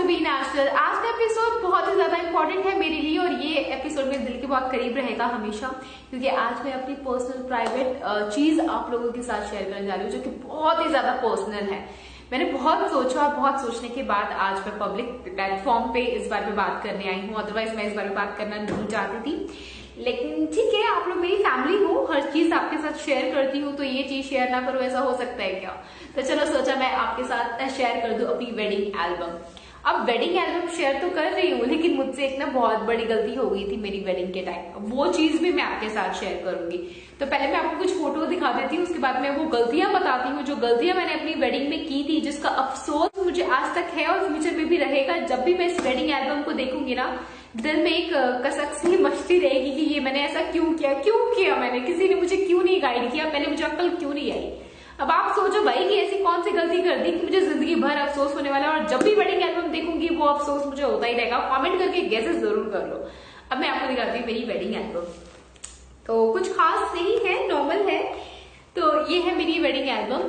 B natural. आज का episode बहुत ही ज्यादा इंपॉर्टेंट है मेरे लिए और ये एपिसोड मेरे दिल के बहुत करीब रहेगा हमेशा, क्योंकि आज मैं अपनी पर्सनल प्राइवेट चीज आप लोगों के साथ शेयर करने जा रही हूँ, जो कि बहुत ही ज्यादा पर्सनल है। मैंने बहुत सोचा और बहुत सोचने के बाद आज मैं पब्लिक प्लेटफॉर्म पे इस बारे में बात करने आई हूँ। अदरवाइज मैं इस बारे में बात करना नहीं चाहती थी, लेकिन ठीक है, आप लोग मेरी फैमिली हो, हर चीज आपके साथ शेयर करती हूँ, तो ये चीज शेयर ना करो ऐसा हो सकता है क्या? तो चलो सोचा मैं आपके साथ शेयर कर दूं अपनी वेडिंग एल्बम। अब वेडिंग एल्बम शेयर तो कर रही हूँ, लेकिन मुझसे एक ना बहुत बड़ी गलती हो गई थी मेरी वेडिंग के टाइम। वो चीज भी मैं आपके साथ शेयर करूंगी। तो पहले मैं आपको कुछ फोटो दिखा देती हूँ, उसके बाद मैं वो गलतियां बताती हूँ जो गलतियां मैंने अपनी वेडिंग में की थी, जिसका अफसोस मुझे आज तक है और फ्यूचर में भी रहेगा। जब भी मैं इस वेडिंग एल्बम को देखूंगी ना, दिल में एक कसक सी मचती रहेगी कि ये मैंने ऐसा क्यों किया मैंने, किसी ने मुझे क्यों नहीं गाइड किया, पहले मुझे अक्ल क्यों नहीं आई। अब आप सोचो भाई कि ऐसी कौन सी गलती कर दी कि मुझे जिंदगी भर अफसोस होने वाला है, और जब भी वेडिंग एल्बम देखूंगी वो अफसोस मुझे होता ही रहेगा। कमेंट करके गेसेस जरूर कर लो। अब मैं आपको दिखाती हूँ मेरी वेडिंग एल्बम। तो कुछ खास नहीं है, नॉर्मल है। तो ये है मेरी वेडिंग एल्बम।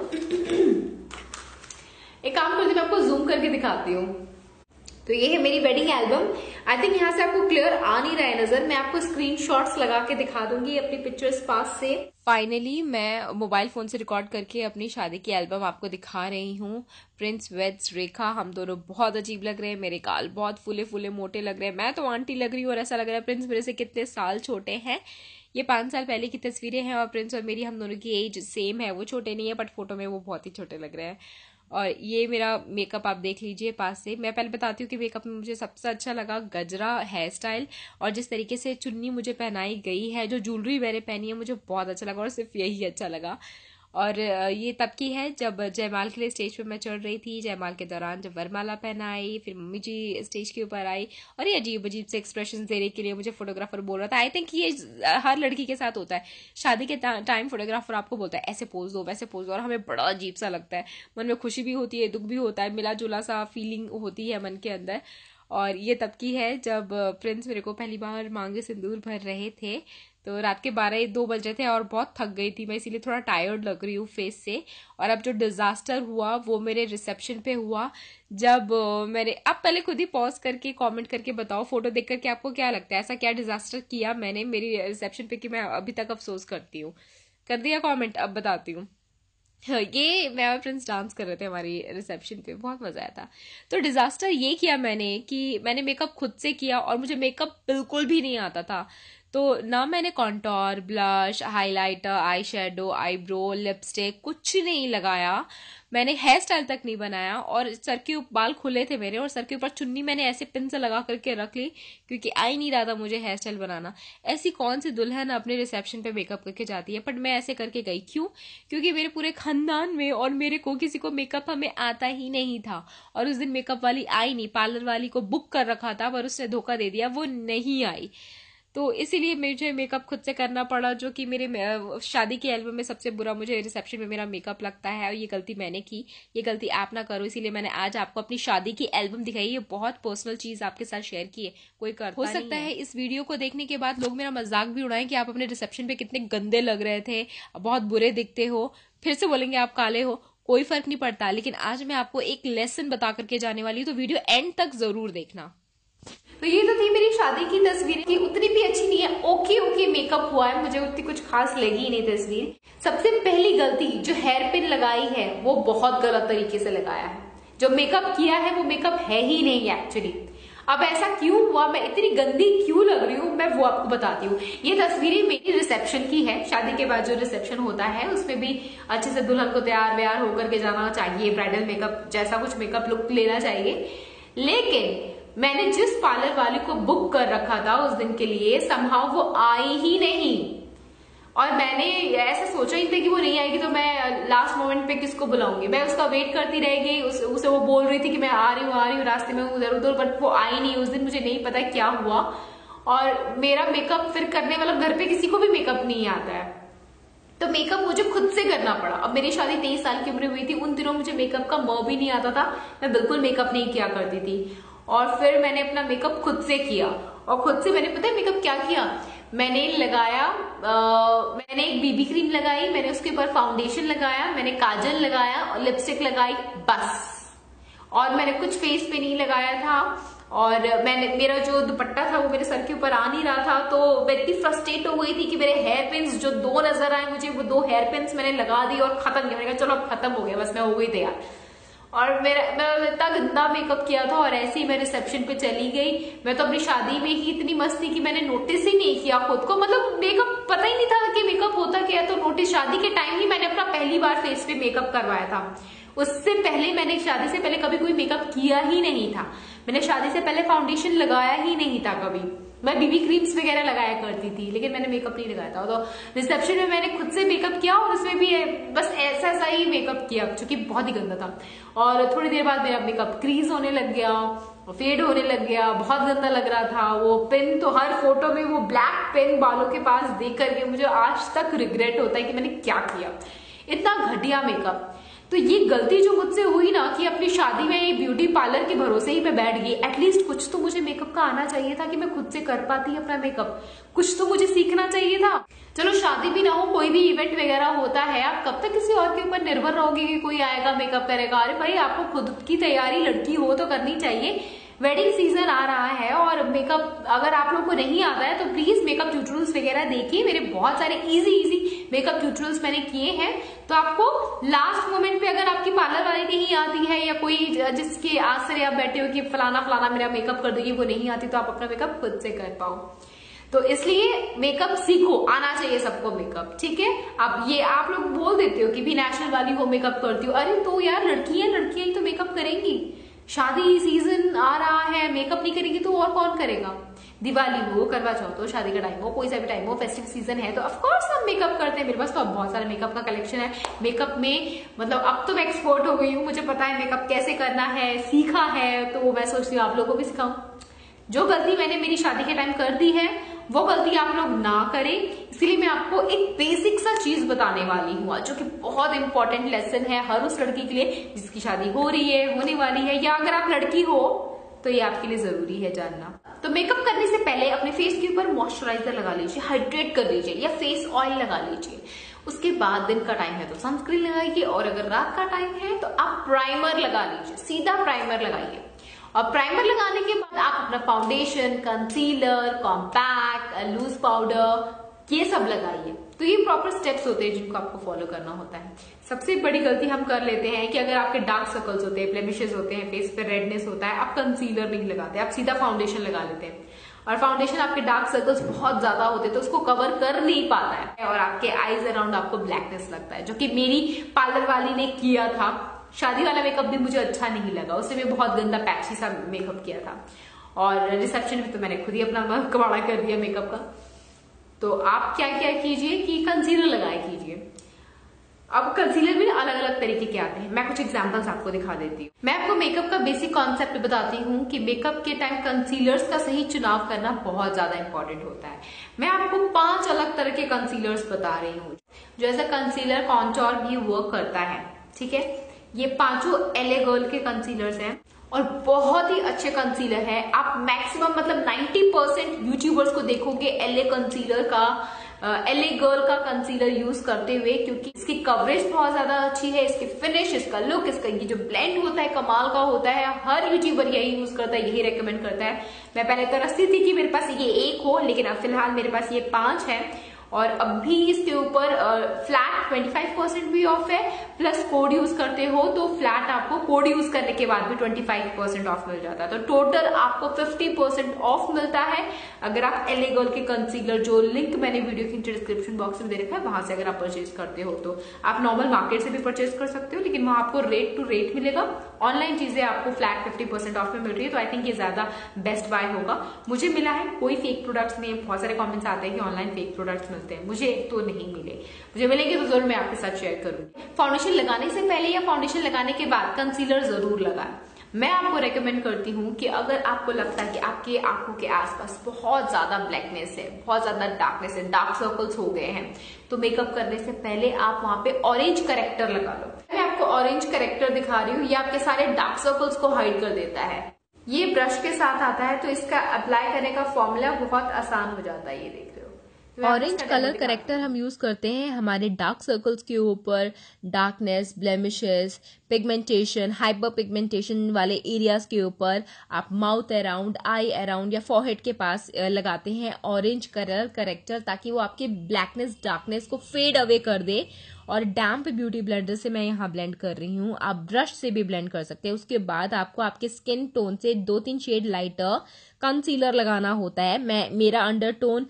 एक काम करती हूँ, मैं आपको जूम करके दिखाती हूँ। तो ये है मेरी वेडिंग एल्बम। आई थिंक यहाँ से आपको क्लियर आ नहीं रहा है नजर, मैं आपको स्क्रीनशॉट्स लगा के दिखा दूंगी अपनी पिक्चर्स पास से। फाइनली मैं मोबाइल फोन से रिकॉर्ड करके अपनी शादी की एल्बम आपको दिखा रही हूँ। प्रिंस वेड्स रेखा, हम दोनों बहुत अजीब लग रहे हैं, मेरे गाल बहुत फूले फूले मोटे लग रहे हैं, मैं तो आंटी लग रही हूँ और ऐसा लग रहा है प्रिंस मेरे से कितने साल छोटे हैं। ये 5 साल पहले की तस्वीरें हैं और प्रिंस और मेरी हम दोनों की एज सेम है। वो छोटे नहीं है बट फोटो में वो बहुत ही छोटे लग रहे हैं। और ये मेरा मेकअप आप देख लीजिए पास से। मैं पहले बताती हूँ कि मेकअप में मुझे सबसे अच्छा लगा गजरा हेयर स्टाइल, और जिस तरीके से चुन्नी मुझे पहनाई गई है, जो ज्वेलरी मैंने पहनी है, मुझे बहुत अच्छा लगा और सिर्फ यही अच्छा लगा। और ये तब की है जब जयमाल के लिए स्टेज पे मैं चढ़ रही थी। जयमाल के दौरान जब वरमाला पहनाई, फिर मम्मी जी स्टेज के ऊपर आई और ये अजीब अजीब से एक्सप्रेशन देने के लिए मुझे फोटोग्राफर बोल रहा था। आई थिंक ये हर लड़की के साथ होता है, शादी के टाइम फोटोग्राफर आपको बोलता है ऐसे पोज दो वैसे पोज दो, और हमें बड़ा अजीब सा लगता है। मन में खुशी भी होती है, दुख भी होता है, मिला जुला सा फीलिंग होती है मन के अंदर। और ये तब की है जब प्रिंस मेरे को पहली बार मांगे सिंदूर भर रहे थे। तो रात के 12-2 बज रहे थे और बहुत थक गई थी मैं, इसीलिए थोड़ा टायर्ड लग रही हूँ फेस से। और अब जो डिजास्टर हुआ वो मेरे रिसेप्शन पे हुआ, जब मैंने, आप पहले खुद ही पॉज करके कमेंट करके बताओ फोटो देख करके आपको क्या लगता है, ऐसा क्या डिजास्टर किया मैंने मेरी रिसेप्शन पे कि मैं अभी तक अफसोस करती हूँ। कर दिया कॉमेंट? अब बताती हूँ। ये मैं और प्रिंस डांस कर रहे थे हमारी रिसेप्शन पे, बहुत मजा आया था। तो डिजास्टर ये किया मैंने कि मैंने मेकअप खुद से किया और मुझे मेकअप बिल्कुल भी नहीं आता था। तो ना मैंने contour, blush, highlighter, eye shadow, eyebrow, lipstick कुछ नहीं लगाया। मैंने हेयर स्टाइल तक नहीं बनाया और सर के बाल खुले थे मेरे और सर के ऊपर चुन्नी मैंने ऐसे पिन से लगा करके रख ली, क्योंकि आ ही नहीं रहा था मुझे हेयर स्टाइल बनाना। ऐसी कौन सी दुल्हन अपने रिसेप्शन पे मेकअप करके जाती है, बट मैं ऐसे करके गई। क्यों? क्योंकि मेरे पूरे खानदान में और मेरे को किसी को मेकअप हमें आता ही नहीं था, और उस दिन मेकअप वाली आई नहीं, पार्लर वाली को बुक कर रखा था पर उसने धोखा दे दिया, वो नहीं आई। तो इसीलिए मुझे मेकअप खुद से करना पड़ा, जो कि मेरे शादी की एल्बम में सबसे बुरा मुझे रिसेप्शन में मेरा मेकअप लगता है, और ये गलती मैंने की। ये गलती आप ना करो, इसीलिए मैंने आज आपको अपनी शादी की एल्बम दिखाई। ये बहुत पर्सनल चीज आपके साथ शेयर की है, कोई करता हो सकता है इस वीडियो को देखने के बाद लोग मेरा मजाक भी उड़ाएं कि आप अपने रिसेप्शन पे कितने गंदे लग रहे थे, बहुत बुरे दिखते हो, फिर से बोलेंगे आप काले हो। कोई फर्क नहीं पड़ता, लेकिन आज मैं आपको एक लेसन बता करके जाने वाली हूँ, तो वीडियो एंड तक जरूर देखना। तो ये तो थी मेरी शादी की तस्वीर, की उतनी भी अच्छी नहीं है, ओके मेकअप हुआ है, मुझे उतनी कुछ खास लगी नहीं तस्वीर। सबसे पहली गलती, जो हेयर पिन लगाई है वो बहुत गलत तरीके से लगाया है। जो मेकअप किया है वो मेकअप है ही नहीं एक्चुअली। अब ऐसा क्यों हुआ, मैं इतनी गंदी क्यों लग रही हूँ, मैं वो आपको बताती हूँ। ये तस्वीरें मेरी रिसेप्शन की है। शादी के बाद जो रिसेप्शन होता है उसमें भी अच्छे से दुल्हन को तैयार व्यार होकर के जाना चाहिए, ब्राइडल मेकअप जैसा कुछ मेकअप लुक लेना चाहिए। लेकिन मैंने जिस पार्लर वाले को बुक कर रखा था उस दिन के लिए, समहाउ वो आई ही नहीं। और मैंने ऐसा सोचा ही था कि वो नहीं आएगी, तो मैं लास्ट मोमेंट पे किसको बुलाऊंगी, मैं उसका वेट करती रह गई। उसे वो बोल रही थी कि मैं आ रही हूँ रास्ते में उधर उधर, बट वो आई नहीं उस दिन। मुझे नहीं पता क्या हुआ, और मेरा मेकअप फिर करने वाला, घर पे किसी को भी मेकअप नहीं आता है, तो मेकअप मुझे खुद से करना पड़ा। अब मेरी शादी 23 साल की उम्र हुई थी, उन दिनों मुझे मेकअप का म भी नहीं आता था, मैं बिल्कुल मेकअप नहीं किया करती थी। और फिर मैंने अपना मेकअप खुद से किया, और खुद से मैंने, पता है मेकअप क्या किया, मैंने लगाया, मैंने एक बीबी क्रीम लगाई, मैंने उसके ऊपर फाउंडेशन लगाया, मैंने काजल लगाया और लिपस्टिक लगाई, बस। और मैंने कुछ फेस पे नहीं लगाया था, और मेरा जो दुपट्टा था वो मेरे सर के ऊपर आ नहीं रहा था, तो मैं इतनी फ्रस्ट्रेट हो गई थी कि मेरे हेयर पिन्स जो 2 नजर आए मुझे, वो 2 हेयर पिन्स मैंने लगा दी और खत्म किया। मैंने कहा चलो अब खत्म हो गया, बस मैं हो गई तैयार। और मैंने इतना गंदा मेकअप किया था, और ऐसे ही मैं रिसेप्शन पे चली गई। मैं तो अपनी शादी में ही इतनी मस्त थी कि मैंने नोटिस ही नहीं किया खुद को, मतलब मेकअप पता ही नहीं था कि मेकअप होता क्या है। तो नोटिस शादी के टाइम ही मैंने अपना पहली बार फेस पे मेकअप करवाया था। उससे पहले मैंने शादी से पहले कभी कोई मेकअप किया ही नहीं था। मैंने शादी से पहले फाउंडेशन लगाया ही नहीं था कभी। मैं बीबी क्रीम्स वगैरह लगाया करती थी, लेकिन मैंने मेकअप नहीं लगाया था। तो रिसेप्शन में मैंने खुद से मेकअप किया, और उसमें भी बस ऐसा ही मेकअप किया जो कि बहुत ही गंदा था। और थोड़ी देर बाद मेरा मेकअप क्रीज होने लग गया, फेड होने लग गया, बहुत गंदा लग रहा था। वो पिन तो हर फोटो में वो ब्लैक पिन बालों के पास देख करके मुझे आज तक रिग्रेट होता है कि मैंने क्या किया, इतना घटिया मेकअप। तो ये गलती जो मुझसे हुई ना कि अपनी शादी में ये ब्यूटी पार्लर के भरोसे ही मैं बैठ गई। एटलीस्ट कुछ तो मुझे मेकअप का आना चाहिए था कि मैं खुद से कर पाती अपना मेकअप, कुछ तो मुझे सीखना चाहिए था। चलो शादी भी ना हो, कोई भी इवेंट वगैरह होता है, आप कब तक किसी और के ऊपर निर्भर रहोगे कि कोई आएगा मेकअप करेगा। अरे भाई, आपको खुद की तैयारी लड़की हो तो करनी चाहिए। वेडिंग सीजन आ रहा है, और मेकअप अगर आप लोगों को नहीं आता है तो प्लीज मेकअप ट्यूटोरियल्स वगैरह देखिए। मेरे बहुत सारे इजी मेकअप ट्यूटोरियल्स मैंने किए हैं। तो आपको लास्ट मोमेंट पे अगर आपकी पार्लर वाली नहीं आती है, या कोई जिसके आसरे आप बैठे हो कि फलाना मेरा मेकअप कर देगी, वो नहीं आती, तो आप अपना मेकअप खुद से कर पाओ। तो इसलिए मेकअप सीखो, आना चाहिए सबको मेकअप, ठीक है। अब ये आप लोग बोल देते हो कि भी नेशनल वाली हो मेकअप करती हो। अरे तो यार, लड़कियां ही तो मेकअप करेंगी। शादी सीजन आ रहा है, मेकअप नहीं करेंगे तो और कौन करेगा। दिवाली हो, करवा चौथ हो, शादी का टाइम हो, कोई सा भी टाइम हो, फेस्टिव सीजन है, तो ऑफकोर्स हम मेकअप करते हैं। मेरे पास तो अब बहुत सारा मेकअप का कलेक्शन है। मेकअप में मतलब अब तो मैं एक्सपर्ट हो गई हूँ, मुझे पता है मेकअप कैसे करना है, सीखा है। तो मैं सोचती हूँ आप लोगों को भी सिखाऊं। जो गलती मैंने मेरी शादी के टाइम कर दी है, वो गलती आप लोग ना करें। इसलिए मैं आपको एक बेसिक सा चीज बताने वाली हूँ, जो कि बहुत इंपॉर्टेंट लेसन है हर उस लड़की के लिए जिसकी शादी हो रही है, होने वाली है, या अगर आप लड़की हो तो ये आपके लिए जरूरी है जानना। तो मेकअप करने से पहले अपने फेस के ऊपर मॉइस्चराइजर लगा लीजिए, हाइड्रेट कर लीजिए, या फेस ऑयल लगा लीजिए। उसके बाद दिन का टाइम है तो सनस्क्रीन लगाइए, और अगर रात का टाइम है तो आप प्राइमर लगा लीजिए, सीधा प्राइमर लगाइए। और प्राइमर लगाने के बाद आप अपना foundation, concealer, compact, loose powder, ये सब लगाइए। तो ये प्रॉपर स्टेप्स होते हैं जिनको आपको फॉलो करना होता है। सबसे बड़ी गलती हम कर लेते हैं कि अगर आपके डार्क सर्कल्स होते हैं, ब्लेमिशेस होते हैं, फेस पे रेडनेस होता है, आप कंसीलर नहीं लगाते, आप सीधा फाउंडेशन लगा लेते हैं। और फाउंडेशन आपके डार्क सर्कल्स बहुत ज्यादा होते हैं तो उसको कवर कर नहीं पाता है, और आपके आईज अराउंड आपको ब्लैकनेस लगता है, जो कि मेरी पार्लर वाली ने किया था। शादी वाला मेकअप भी मुझे अच्छा नहीं लगा, उससे मैं बहुत गंदा पैची सा मेकअप किया था। और रिसेप्शन में तो मैंने खुद ही अपना कबाड़ा कर दिया मेकअप का। तो आप क्या क्या कीजिए कि कंसीलर लगाए कीजिए। अब कंसीलर भी अलग अलग तरीके के आते हैं, मैं कुछ एग्जांपल्स आपको दिखा देती हूँ। मैं आपको मेकअप का बेसिक कॉन्सेप्ट बताती हूँ कि मेकअप के टाइम कंसीलर्स का सही चुनाव करना बहुत ज्यादा इंपॉर्टेंट होता है। मैं आपको 5 अलग तरह के कंसीलर्स बता रही हूँ जो एज अ कंसीलर कॉन्टोर भी वर्क करता है, ठीक है। ये 5 एलए गर्ल के कंसीलर्स हैं, और बहुत ही अच्छे कंसीलर है। आप मैक्सिमम मतलब 90% यूट्यूबर्स को देखोगे एलए कंसीलर का, एलए गर्ल का कंसीलर यूज करते हुए, क्योंकि इसकी कवरेज बहुत ज्यादा अच्छी है, इसकी फिनिश, इसका लुक, इसका ये जो ब्लेंड होता है कमाल का होता है। हर यूट्यूबर यही यूज करता है, यही रेकमेंड करता है। मैं पहले तरसती थी कि मेरे पास ये 1 हो, लेकिन अब फिलहाल मेरे पास ये 5 है। और अब भी इसके ऊपर फ्लैट 25% भी ऑफ है, प्लस कोड यूज करते हो तो फ्लैट आपको कोड यूज करने के बाद भी 25% ऑफ मिल जाता है। तो टोटल आपको 50% ऑफ मिलता है अगर आप एलए गर्ल के कंसीलर, जो लिंक मैंने वीडियो के डिस्क्रिप्शन बॉक्स में दे रखा है, वहां से अगर आप परचेज करते हो। तो आप नॉर्मल मार्केट से भी परचेज कर सकते हो, लेकिन वहां आपको रेट टू रेट मिलेगा। ऑनलाइन चीजें आपको फ्लैट 50% ऑफ में मिल रही है, तो आई थिंक ये ज्यादा बेस्ट बाय होगा। मुझे मिला है, कोई फेक प्रोडक्ट्स नहीं। बहुत सारे कॉमेंट्स आते हैं कि ऑनलाइन फेक प्रोडक्ट्स मिलते हैं, मुझे तो नहीं मिले। मुझे मिलेंगे तो जरूर मैं आपके साथ शेयर करूंगी। फाउंडेशन लगाने से पहले या फाउंडेशन लगाने के बाद कंसीलर जरूर लगाएं। मैं आपको रेकमेंड करती हूँ कि अगर आपको लगता है कि आपके आंखों के आसपास बहुत ज्यादा ब्लैकनेस है, बहुत ज्यादा डार्कनेस है, डार्क सर्कल्स हो गए हैं, तो मेकअप करने से पहले आप वहां पे ऑरेंज करेक्टर लगा लो। मैं आपको ऑरेंज करेक्टर दिखा रही हूँ, ये आपके सारे डार्क सर्कल्स को हाइड कर देता है। ये ब्रश के साथ आता है, तो इसका अप्लाई करने का फॉर्मूला बहुत आसान हो जाता है। ये देख रहे हो, ऑरेंज कलर करेक्टर हम यूज करते हैं हमारे डार्क सर्कल्स के ऊपर, darkness, blemishes, pigmentation, hyper pigmentation वाले एरियाज के ऊपर आप माउथ अराउंड, आई अराउंड या फॉरहेड के पास लगाते हैं ऑरेंज कलर करेक्टर, ताकि वो आपके ब्लैकनेस डार्कनेस को फेड अवे कर दे। और डैम्प ब्यूटी ब्लेंडर से मैं यहाँ ब्लेंड कर रही हूँ, आप ब्रश से भी ब्लेंड कर सकते हैं। उसके बाद आपको आपके स्किन टोन से 2-3 शेड लाइटर कंसीलर लगाना होता है। मेरा अंडरटोन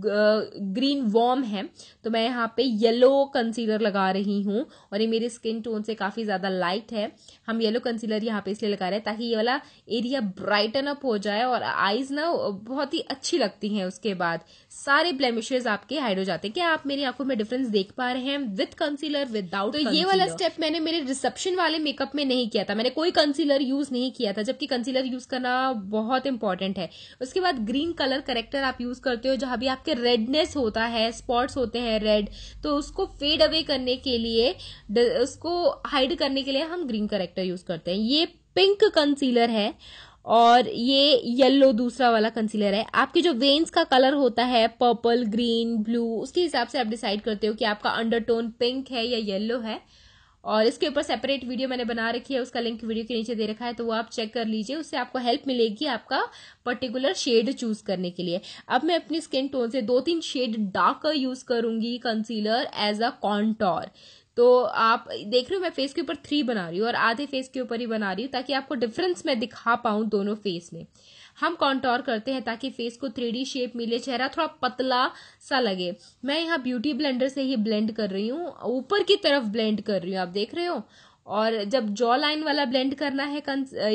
ग्रीन वार्म है, तो मैं यहाँ पे येलो कंसीलर लगा रही हूँ और ये मेरी स्किन टोन से काफी ज्यादा लाइट है। हम येलो कंसीलर यहाँ पे इसलिए लगा रहे हैं ताकि ये वाला एरिया ब्राइटन अप हो जाए और आईज ना बहुत ही अच्छी लगती हैं। उसके बाद सारे ब्लेमिशेस आपके हाइड हो जाते हैं। क्या आप मेरी आंखों में डिफरेंस देख पा रहे हैं विद कंसीलर, विदाउट? तो ये वाला स्टेप मैंने मेरे रिसेप्शन वाले मेकअप में नहीं किया था, मैंने कोई कंसीलर यूज नहीं किया था, जबकि कंसीलर यूज करना बहुत इंपॉर्टेंट है। उसके बाद ग्रीन कलर करेक्टर आप यूज करते हो, जहां भी आपके रेडनेस होता है, स्पॉट्स होते हैं रेड, तो उसको फेड अवे करने के लिए, उसको हाइड करने के लिए हम ग्रीन करेक्टर यूज करते हैं। ये पिंक कंसीलर है और ये येलो दूसरा वाला कंसीलर है। आपके जो वेन्स का कलर होता है पर्पल, ग्रीन, ब्लू, उसके हिसाब से आप डिसाइड करते हो कि आपका अंडरटोन पिंक है या येलो है। और इसके ऊपर सेपरेट वीडियो मैंने बना रखी है, उसका लिंक वीडियो के नीचे दे रखा है, तो वो आप चेक कर लीजिए, उससे आपको हेल्प मिलेगी आपका पर्टिकुलर शेड चूज करने के लिए। अब मैं अपनी स्किन टोन से 2-3 शेड डार्कर यूज करूंगी कंसीलर एज अ कॉन्टोर। तो आप देख रहे हो मैं फेस के ऊपर 3 बना रही हूँ और आधे फेस के ऊपर ही बना रही हूँ, ताकि आपको डिफरेंस मैं दिखा पाऊं दोनों फेस में। हम कॉन्टोर करते हैं ताकि फेस को 3D शेप मिले, चेहरा थोड़ा पतला सा लगे। मैं यहाँ ब्यूटी ब्लेंडर से ही ब्लेंड कर रही हूँ, ऊपर की तरफ ब्लेंड कर रही हूँ, आप देख रहे हो। और जब जॉ लाइन वाला ब्लेंड करना है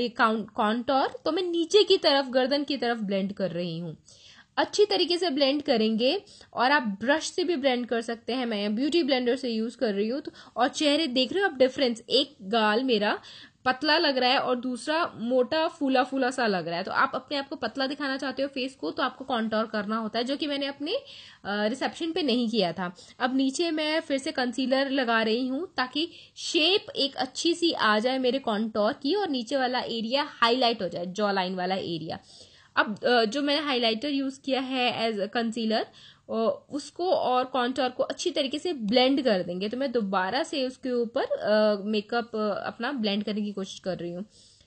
कॉन्टोर, तो मैं नीचे की तरफ, गर्दन की तरफ ब्लेंड कर रही हूँ। अच्छी तरीके से ब्लेंड करेंगे और आप ब्रश से भी ब्लेंड कर सकते हैं, मैं ब्यूटी ब्लेंडर से यूज कर रही हूँ। तो और चेहरे देख रहे हो आप डिफरेंस, एक गाल मेरा पतला लग रहा है और दूसरा मोटा फूला फूला सा लग रहा है। तो आप अपने आप को पतला दिखाना चाहते हो फेस को, तो आपको कॉन्टोर करना होता है, जो कि मैंने अपने रिसेप्शन पे नहीं किया था। अब नीचे मैं फिर से कंसीलर लगा रही हूँ ताकि शेप एक अच्छी सी आ जाए मेरे कॉन्टोर की और नीचे वाला एरिया हाईलाइट हो जाए, जॉ लाइन वाला एरिया। अब जो मैंने हाइलाइटर यूज किया है एज कंसीलर, उसको और कॉन्टोर को अच्छी तरीके से ब्लेंड कर देंगे। तो मैं दोबारा से उसके ऊपर मेकअप अपना ब्लेंड करने की कोशिश कर रही हूँ।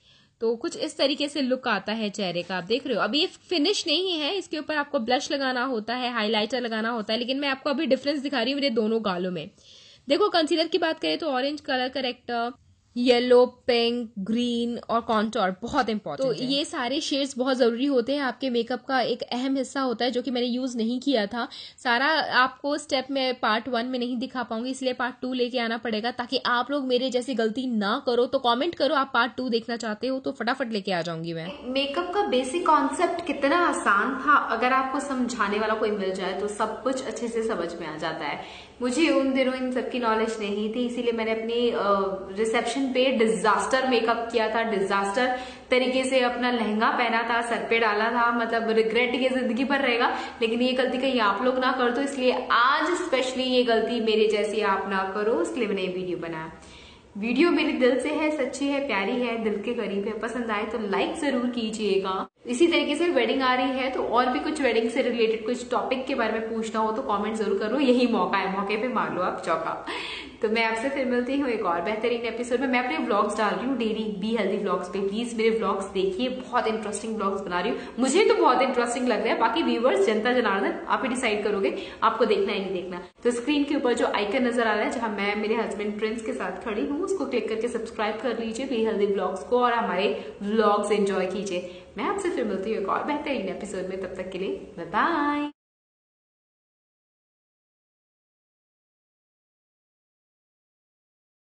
तो कुछ इस तरीके से लुक आता है चेहरे का, आप देख रहे हो। अभी ये फिनिश नहीं है, इसके ऊपर आपको ब्लश लगाना होता है, हाइलाइटर लगाना होता है, लेकिन मैं आपको अभी डिफरेंस दिखा रही हूँ मेरे दोनों गालों में। देखो कंसीलर की बात करें तो orange colour corrector, yellow, pink, green और कॉन्टोर बहुत इंपॉर्टेंट है। तो ये सारे शेड्स बहुत जरूरी होते हैं, आपके मेकअप का एक अहम हिस्सा होता है, जो कि मैंने यूज नहीं किया था। सारा आपको स्टेप में पार्ट 1 में नहीं दिखा पाऊंगी, इसलिए पार्ट 2 लेके आना पड़ेगा, ताकि आप लोग मेरे जैसी गलती ना करो। तो कमेंट करो आप पार्ट 2 देखना चाहते हो, तो फटाफट लेके आ जाऊंगी मैं। मेकअप का बेसिक कॉन्सेप्ट कितना आसान था, अगर आपको समझाने वाला कोई मिल जाए तो सब कुछ अच्छे से समझ में आ जाता है। मुझे उन दिनों इन सब की नॉलेज नहीं थी, इसीलिए मैंने अपनी रिसेप्शन पे डिजास्टर मेकअप किया था, डिजास्टर तरीके से अपना लहंगा पहना था, सर पे डाला था, मतलब रिग्रेट ये जिंदगी भर रहेगा। लेकिन ये गलती कहीं आप लोग ना कर दो, इसलिए आज स्पेशली ये गलती मेरे जैसी आप ना करो, इसलिए मैंने ये वीडियो बनाया। वीडियो मेरे दिल से है, सच्ची है, प्यारी है, दिल के करीब है। पसंद आए तो लाइक जरूर कीजिएगा। इसी तरीके से वेडिंग आ रही है, तो और भी कुछ वेडिंग से रिलेटेड कुछ टॉपिक के बारे में पूछना हो तो कमेंट जरूर करो, यही मौका है, मौके पे मार लो आप चौका। तो मैं आपसे फिर मिलती हूँ एक और बेहतरीन एपिसोड में। मैं अपने व्लॉग्स डाल रही हूँ डेली, बी हेल्दी व्लॉग्स पे, प्लीज मेरे व्लॉग्स देखिए, बहुत इंटरेस्टिंग व्लॉग्स बना रही हूँ। मुझे तो बहुत इंटरेस्टिंग लग रहा है, बाकी व्यूवर्स, जनता जनार्दन, आप ही डिसाइड करोगे आपको देखना है नहीं देखना। तो स्क्रीन के ऊपर जो आइकन नजर आ रहा है, जहां मैं मेरे हस्बैंड प्रिंस के साथ खड़ी हूँ, उसको क्लिक करके सब्सक्राइब कर लीजिए बी हेल्दी व्लॉग्स को, और हमारे व्लॉग्स एंजॉय कीजिए। मैं आपसे फिर मिलती हूँ एक और बेहतरीन एपिसोड में, तब तक के लिए बाय बाय।